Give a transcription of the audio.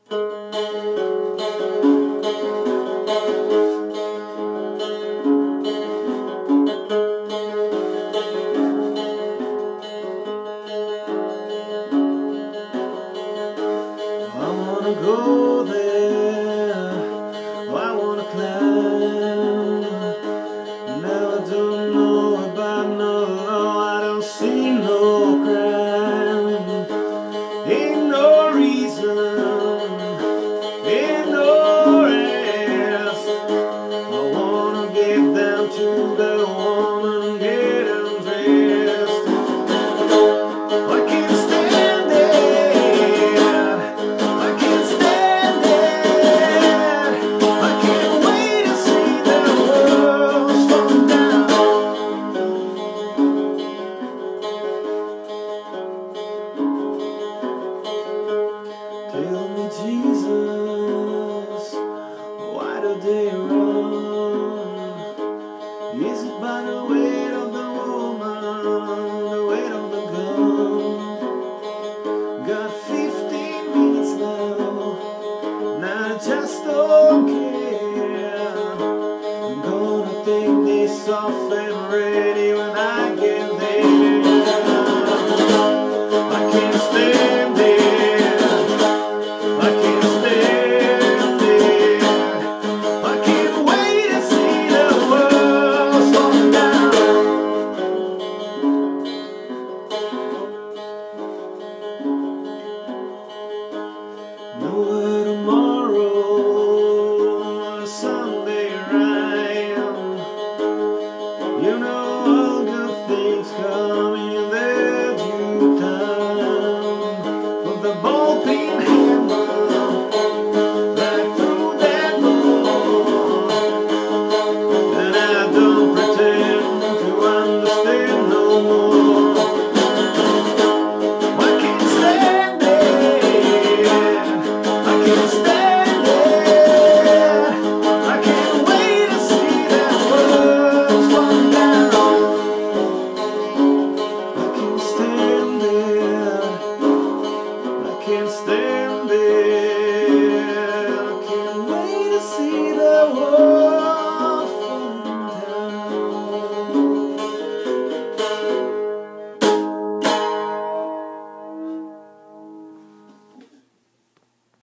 Go there, I wanna climb. Now I don't know about no law, I don't see no crime. Ain't no reason, ain't no rest. I wanna get down to the woman and get undressed. I can't stand it, I can't stand it. I can't wait to see the world fall down. Tell me, Jesus, why do they run? Is it by the weight of the woman, the weight of the gun? Got 15 minutes now, now I just don't care. I'm gonna take this off and ready when I get there. I can't stand it, I can't stand it. I can't wait to see the world fall down. No